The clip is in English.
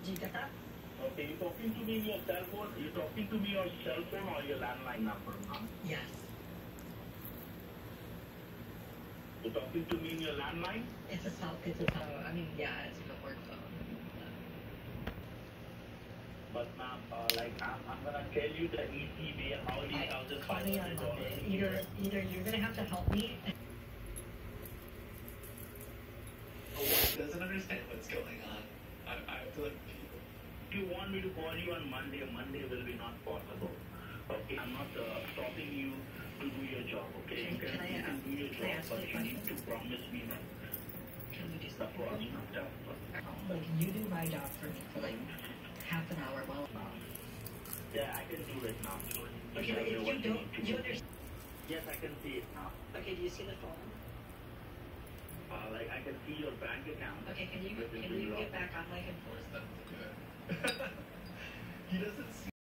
Did you get that? Okay, you're talking to me in your cell phone. You're talking to me on your cell phone or your landline number, ma'am? Yes. You're talking to me in your landline? It's a cell. I mean, yeah, it's a work phone. But ma'am, I'm gonna tell you the easy way how you Call me on Monday. Either you're gonna have to help me. Doesn't understand what's going on. I feel like people. If you want me to call you on Monday will be not possible. Okay, I'm not stopping you to do your job. Okay, you can do your job, but you need to promise me that. Can you do Of something course, for me? not. Like, you do my job for me for like half an hour while. Yeah, I can do it now. Okay, but if you don't, you understand. Yes, I can see it now. Okay, do you see the phone? I can see your bank account. Okay, can you get back on like and forth? Force them to do it. He doesn't see.